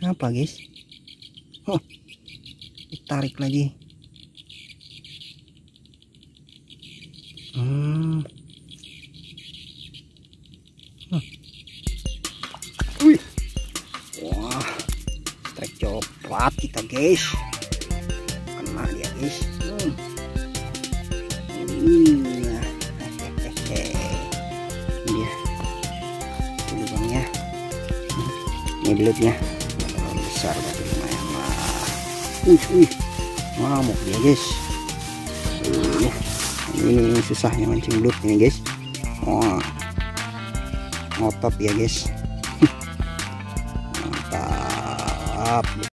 Apa guys? Oh, tarik lagi. Wih. Wah, strike coklat kita guys. Kena dia guys. Dia lubangnya. Ini belutnya terlalu besar, tapi lumayan lah. Ngamuk dia guys. Ini susahnya mancing belut ini guys. Wah, ngotot ya guys. Mantap.